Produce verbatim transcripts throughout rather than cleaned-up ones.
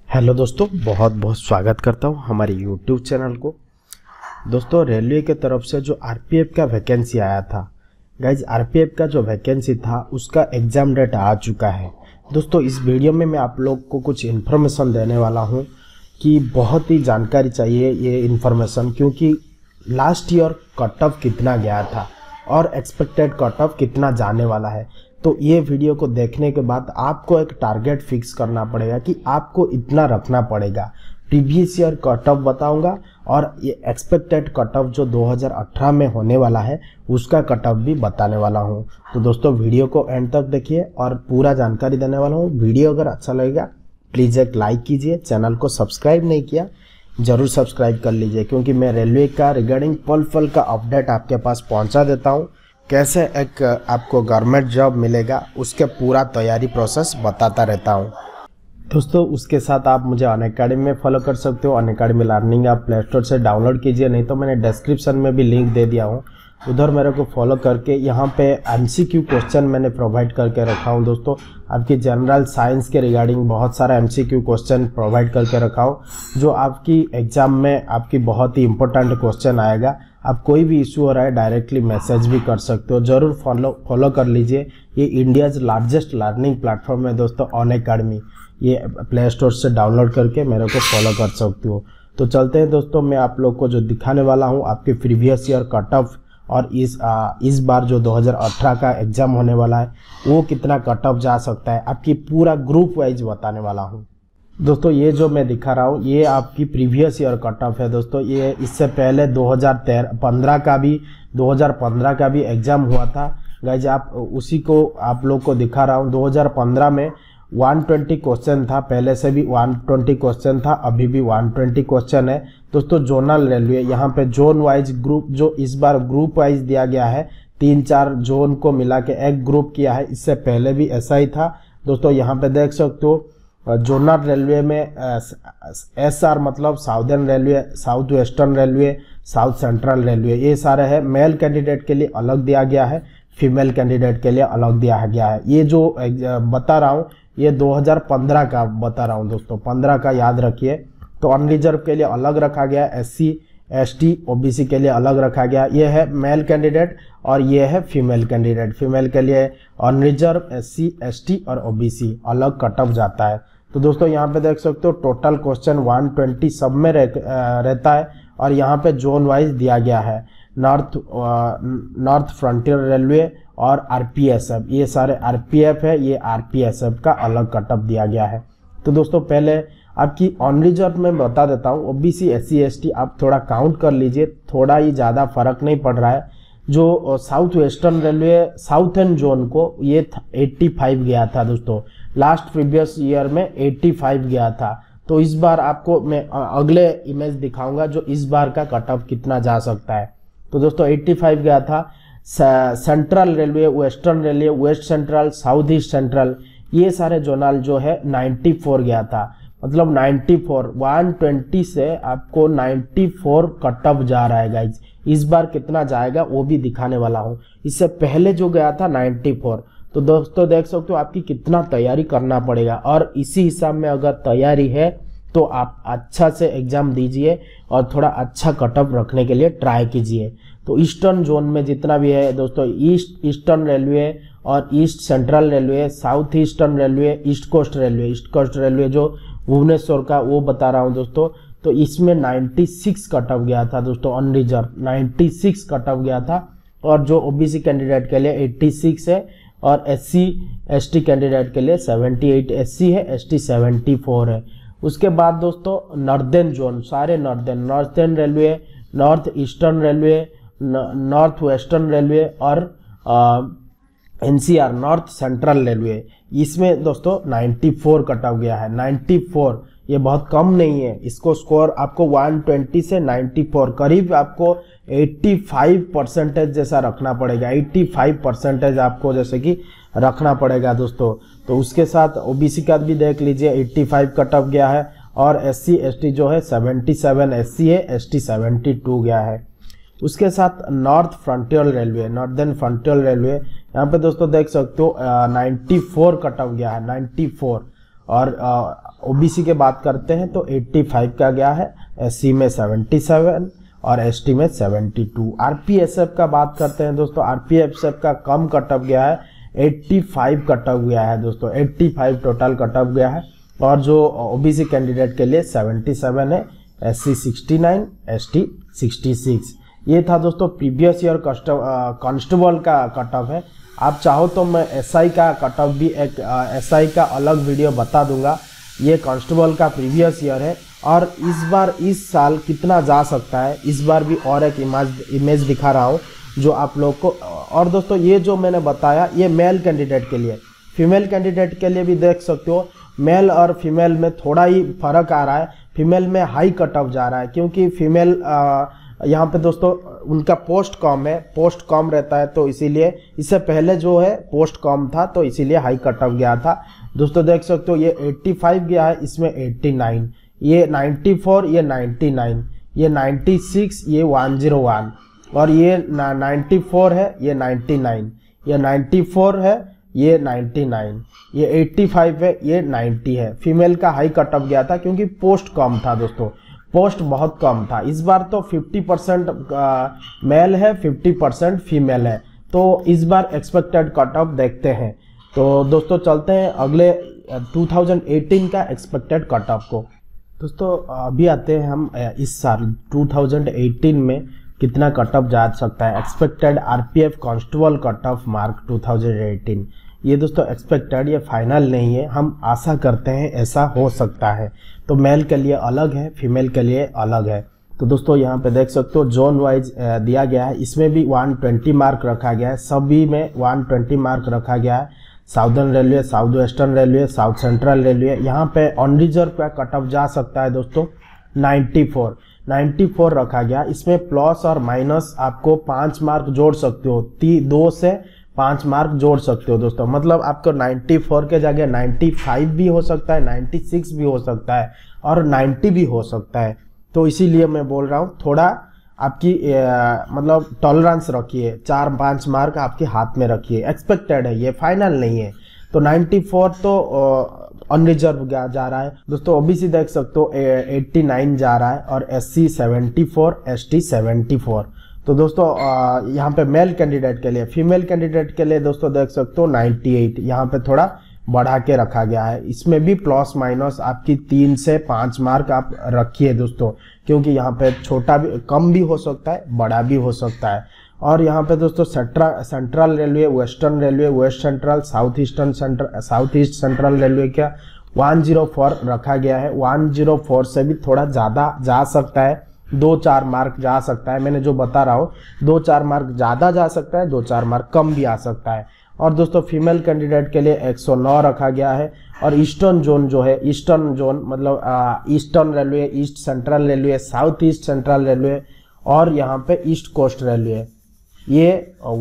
Hello दोस्तों, बहुत बहुत स्वागत करता हूँ हमारे यूट्यूब चैनल को। दोस्तों, रेलवे के तरफ से जो आरपीएफ का वैकेंसी आया था गाइज, आरपीएफ का जो वैकेंसी था उसका एग्ज़ाम डेट आ चुका है। दोस्तों, इस वीडियो में मैं आप लोग को कुछ इन्फॉर्मेशन देने वाला हूँ कि बहुत ही जानकारी चाहिए ये इन्फॉर्मेशन, क्योंकि लास्ट ईयर कट ऑफ कितना गया था और एक्सपेक्टेड कट ऑफ कितना जाने वाला है। तो ये वीडियो को देखने के बाद आपको एक टारगेट फिक्स करना पड़ेगा कि आपको इतना रखना पड़ेगा। प्रीवियस ईयर कट ऑफ बताऊंगा और ये एक्सपेक्टेड कट ऑफ जो दो हज़ार अठारह में होने वाला है उसका कट ऑफ भी बताने वाला हूँ। तो दोस्तों, वीडियो को एंड तक देखिए और पूरा जानकारी देने वाला हूँ। वीडियो अगर अच्छा लगेगा प्लीज़ एक लाइक कीजिए। चैनल को सब्सक्राइब नहीं किया ज़रूर सब्सक्राइब कर लीजिए, क्योंकि मैं रेलवे का रिगार्डिंग पल पल का अपडेट आपके पास पहुँचा देता हूँ। कैसे एक आपको गवर्नमेंट जॉब मिलेगा उसके पूरा तैयारी प्रोसेस बताता रहता हूँ। दोस्तों, उसके साथ आप मुझे अनअकैडमी में फॉलो कर सकते हो। अनअकैडमी लर्निंग आप प्ले स्टोर से डाउनलोड कीजिए, नहीं तो मैंने डिस्क्रिप्शन में भी लिंक दे दिया हूँ, उधर मेरे को फॉलो करके यहाँ पे एमसीक्यू क्वेश्चन मैंने प्रोवाइड करके रखा हूँ। दोस्तों, आपकी जनरल साइंस के रिगार्डिंग बहुत सारा एमसीक्यू क्वेश्चन प्रोवाइड करके रखा हूँ, जो आपकी एग्जाम में आपकी बहुत ही इंपॉर्टेंट क्वेश्चन आएगा। आप कोई भी इशू हो रहा है डायरेक्टली मैसेज भी कर सकते हो, ज़रूर फॉलो फॉलो कर लीजिए। ये इंडियाज़ लार्जेस्ट लर्निंग प्लेटफॉर्म है दोस्तों, अनअकैडमी। ये प्ले स्टोर से डाउनलोड करके मेरे को फॉलो कर सकते हो। तो चलते हैं दोस्तों, मैं आप लोग को जो दिखाने वाला हूँ आपके प्रीवियस ईयर कट ऑफ और इस आ, इस बार जो दो हज़ार अठारह का एग्ज़ाम होने वाला है वो कितना कट ऑफ जा सकता है, आपकी पूरा ग्रुप वाइज बताने वाला हूँ। दोस्तों, ये जो मैं दिखा रहा हूँ ये आपकी प्रीवियस ईयर कट ऑफ है दोस्तों। ये इससे पहले दो हज़ार पंद्रह का भी दो हज़ार पंद्रह का भी एग्ज़ाम हुआ था गाइज, आप उसी को आप लोग को दिखा रहा हूँ। दो हज़ार पंद्रह में एक सौ बीस क्वेश्चन था, पहले से भी एक सौ बीस क्वेश्चन था, अभी भी एक सौ बीस क्वेश्चन है दोस्तों। जोनल रेलवे यहाँ पे जोन वाइज ग्रुप, जो इस बार ग्रुप वाइज दिया गया है, तीन चार जोन को मिला के एक ग्रुप किया है। इससे पहले भी ऐसा ही था दोस्तों। यहाँ पे देख सकते हो जोनल रेलवे में एस आर मतलब southern railway, south western railway, south central railway, ये सारे है। मेल कैंडिडेट के लिए अलग दिया गया है, फीमेल कैंडिडेट के लिए अलग दिया गया है। ये जो बता रहा हूँ ये दो हज़ार पंद्रह का बता रहा हूँ दोस्तों, पंद्रह का याद रखिए। तो अनरिजर्व के लिए अलग रखा गया, S C S T OBC के लिए अलग रखा गया। ये है मेल कैंडिडेट और ये है फीमेल कैंडिडेट। फीमेल के लिए unreserved, S C S T और ओबीसी अलग कट ऑफ जाता है। तो दोस्तों, यहाँ पे देख सकते हो टोटल क्वेश्चन एक सौ बीस सब में रह, रहता है और यहाँ पे जोन वाइज दिया गया है। नॉर्थ नॉर्थ फ्रंटियर रेलवे और आरपीएसएफ, ये सारे आरपीएफ है, ये आरपीएसएफ का अलग कट ऑफ दिया गया है। तो दोस्तों, पहले आपकी अनरिजर्व में बता देता हूँ। ओबीसी, एससी, एसटी आप थोड़ा काउंट कर लीजिए, थोड़ा ही ज़्यादा फर्क नहीं पड़ रहा है। जो south western railway southern zone को ये पचासी गया था दोस्तों, लास्ट प्रीवियस ईयर में पचासी गया था। तो इस बार आपको मैं अगले इमेज दिखाऊंगा जो इस बार का कट ऑफ कितना जा सकता है। तो दोस्तों, पचासी गया था। Central railway, western railway, west central, south east central, ये सारे जोनल जो है चौरानवे गया था, मतलब चौरानवे एक सौ बीस से आपको चौरानवे कट ऑफ जा रहा है गाइज। इस बार कितना जाएगा वो भी दिखाने वाला हूँ। इससे पहले जो गया था चौरानवे। तो दोस्तों, देख सकते हो आपकी कितना तैयारी करना पड़ेगा, और इसी हिसाब में अगर तैयारी है तो आप अच्छा से एग्जाम दीजिए और थोड़ा अच्छा कट ऑफ रखने के लिए ट्राई कीजिए। तो ईस्टर्न जोन में जितना भी है दोस्तों, ईस्ट ईस्टर्न रेलवे और east central railway, south eastern railway, east coast railway, east coast railway जो भुवनेश्वर का, वो बता रहा हूँ दोस्तों। तो इसमें छियानवे कट ऑफ गया था दोस्तों, अनरिजर्व छियानवे कट ऑफ गया था। और जो ओबीसी कैंडिडेट के लिए छियासी है और एससी एसटी कैंडिडेट के लिए अठहत्तर, एससी है, एसटी चौहत्तर है। उसके बाद दोस्तों नॉर्दर्न जोन, सारे northern northern railway, north eastern railway, north western railway और एनसीआर नॉर्थ सेंट्रल रेलवे, इसमें दोस्तों चौरानवे कट ऑफ गया है। चौरानवे ये बहुत कम नहीं है, इसको स्कोर आपको एक सौ बीस से चौरानवे करीब आपको पचासी परसेंटेज जैसा रखना पड़ेगा। पचासी परसेंटेज आपको जैसे कि रखना पड़ेगा दोस्तों। तो उसके साथ ओबीसी का भी देख लीजिए, पचासी कट ऑफ गया है और एससी एसटी जो है सतहत्तर, एससी है, एसटी बहत्तर गया है। उसके साथ north frontier railway, northern frontier railway, यहाँ पे दोस्तों देख सकते हो चौरानवे कट ऑफ गया है, चौरानवे। और ओबीसी के बात करते हैं तो पचासी का गया है, एससी में सतहत्तर और एसटी में बहत्तर। आरपीएसएफ का बात करते हैं दोस्तों, आरपीएसएफ का कम कट ऑफ गया है, पचासी कट ऑफ गया है दोस्तों, पचासी टोटल कट ऑफ गया है। और जो ओबीसी कैंडिडेट के लिए सतहत्तर है, एससी उनहत्तर, एसटी छियासठ। ये था दोस्तों प्रीवियस ईयर कांस्टेबल का कट ऑफ है। आप चाहो तो मैं एसआई का कट ऑफ भी एक एसआई का अलग वीडियो बता दूंगा। ये कांस्टेबल का प्रीवियस ईयर है और इस बार इस साल कितना जा सकता है, इस बार भी और एक इमेज इमेज दिखा रहा हूँ जो आप लोग को। और दोस्तों ये जो मैंने बताया ये मेल कैंडिडेट के लिए, फीमेल कैंडिडेट के लिए भी देख सकते हो। मेल और फीमेल में थोड़ा ही फर्क आ रहा है, फीमेल में हाई कट ऑफ जा रहा है क्योंकि फीमेल यहाँ पे दोस्तों उनका पोस्ट कम है, पोस्ट कम रहता है तो इसीलिए, इससे पहले जो है पोस्ट कम था तो इसीलिए हाई कट ऑफ गया था दोस्तों। देख सकते हो ये पचासी गया है, इसमें नवासी, ये चौरानवे, ये निन्यानवे, ये छियानवे, ये एक सौ एक और ये चौरानवे है, ये निन्यानवे, ये चौरानवे है, ये निन्यानवे, ये पचासी है, ये नब्बे है। फीमेल का हाई कट ऑफ गया था क्योंकि पोस्ट कम था दोस्तों, पोस्ट बहुत कम था। इस बार तो पचास परसेंट मेल है, पचास परसेंट फीमेल है, तो इस बार एक्सपेक्टेड कट ऑफ देखते हैं। तो दोस्तों चलते हैं अगले दो हज़ार अठारह का एक्सपेक्टेड कट ऑफ को। दोस्तों अभी आते हैं हम इस साल दो हज़ार अठारह में कितना कट ऑफ जा सकता है, expected RPF constable cut off mark दो हज़ार अठारह। ये दोस्तों एक्सपेक्टेड, ये फाइनल नहीं है, हम आशा करते हैं ऐसा हो सकता है। तो मेल के लिए अलग है, फीमेल के लिए अलग है। तो दोस्तों यहाँ पे देख सकते हो जोन वाइज दिया गया है, इसमें भी एक सौ बीस मार्क रखा गया है, सभी में एक सौ बीस मार्क रखा गया है। Southern railway, south western railway, south central railway, यहाँ पे ऑन रिजर्व का कट ऑफ जा सकता है दोस्तों चौरानवे, चौरानवे रखा गया। इसमें प्लस और माइनस आपको पाँच मार्क जोड़ सकते हो, ती दो से पाँच मार्क जोड़ सकते हो दोस्तों। मतलब आपको चौरानवे के जगह पचानवे भी हो सकता है, छियानवे भी हो सकता है और नब्बे भी हो सकता है। तो इसीलिए मैं बोल रहा हूँ थोड़ा आपकी आ, मतलब टॉलरेंस रखिए, चार पाँच मार्क आपके हाथ में रखिए। एक्सपेक्टेड है, ये फाइनल नहीं है। तो चौरानवे तो अनरिजर्व जा रहा है दोस्तों। ओबीसी देख सकते हो नवासी जा रहा है और एससी चौहत्तर, एसटी चौहत्तर। तो दोस्तों यहाँ पे मेल कैंडिडेट के लिए, फीमेल कैंडिडेट के लिए दोस्तों देख सकते हो अट्ठानवे, यहाँ पे थोड़ा बढ़ा के रखा गया है। इसमें भी प्लस माइनस आपकी तीन से पाँच मार्क आप रखिए दोस्तों, क्योंकि यहाँ पे छोटा भी कम भी हो सकता है, बड़ा भी हो सकता है। और यहाँ पे दोस्तों central central railway, western railway, west central, south eastern central, south east central railway का एक सौ चार रखा गया है। एक सौ चार से भी थोड़ा ज़्यादा जा सकता है, दो चार मार्क जा सकता है। मैंने जो बता रहा हूँ दो चार मार्क ज़्यादा जा सकता है, दो चार मार्क कम भी आ सकता है। और दोस्तों फीमेल कैंडिडेट के लिए एक सौ नौ रखा गया है। और ईस्टर्न जोन जो है, ईस्टर्न जोन मतलब eastern railway, east central railway, south east central railway और यहाँ पे ईस्ट कोस्ट रेलवे, ये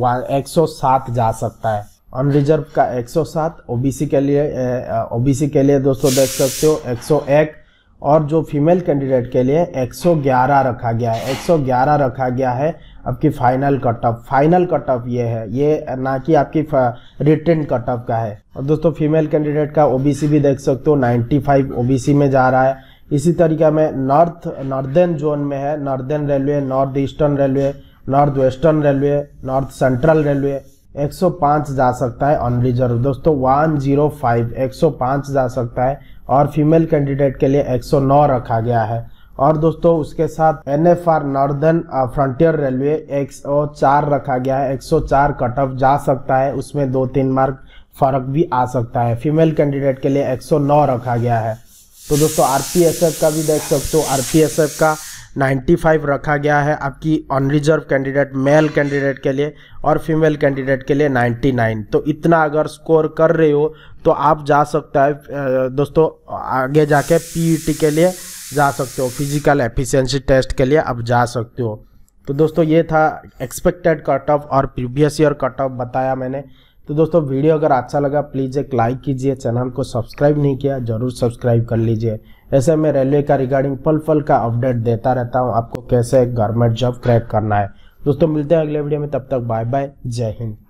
एक सौ सात जा सकता है। अनरिजर्व का एक सौ सात, ओबीसी के लिए ओबीसी के लिए दोस्तों देख सकते हो एक सौ एक और जो फीमेल कैंडिडेट के लिए एक सौ ग्यारह रखा गया है। एक सौ ग्यारह रखा गया है आपकी final cut off. Final cut off ये है, ये ना कि आपकी रिटन कट ऑफ का है। और दोस्तों फीमेल कैंडिडेट का ओबीसी भी देख सकते हो पचानवे ओबीसी में जा रहा है। इसी तरीके में नॉर्थ नॉर्दर्न जोन में है, northern railway, north eastern railway, north western railway, north central railway एक सौ पाँच जा सकता है अनरिजर्व दोस्तों। एक सौ पाँच एक सौ पाँच जा सकता है और फीमेल कैंडिडेट के लिए एक सौ नौ रखा गया है। और दोस्तों उसके साथ एनएफआर नॉर्दर्न फ्रंटियर रेलवे एक सौ चार रखा गया है। एक सौ चार कट ऑफ जा सकता है, उसमें दो तीन मार्क फर्क भी आ सकता है। फीमेल कैंडिडेट के लिए एक सौ नौ रखा गया है। तो दोस्तों आरपीएसएफ का भी देख सकते हो, आरपीएसएफ का पचानवे रखा गया है आपकी अनरिजर्व कैंडिडेट मेल कैंडिडेट के लिए और फीमेल कैंडिडेट के लिए निन्यानवे। तो इतना अगर स्कोर कर रहे हो तो आप जा सकता है दोस्तों, आगे जाके पीईटी के लिए जा सकते हो, फिजिकल एफिशिएंसी टेस्ट के लिए आप जा सकते हो। तो दोस्तों ये था एक्सपेक्टेड कट ऑफ और प्रीवियस ईयर कट ऑफ बताया मैंने। तो दोस्तों वीडियो अगर अच्छा लगा प्लीज़ एक लाइक कीजिए, चैनल को सब्सक्राइब नहीं किया जरूर सब्सक्राइब कर लीजिए। ऐसे मैं रेलवे का रिगार्डिंग पल पल का अपडेट देता रहता हूं आपको कैसे गवर्नमेंट जॉब क्रैक करना है। दोस्तों मिलते हैं अगले वीडियो में, तब तक बाय बाय, जय हिंद।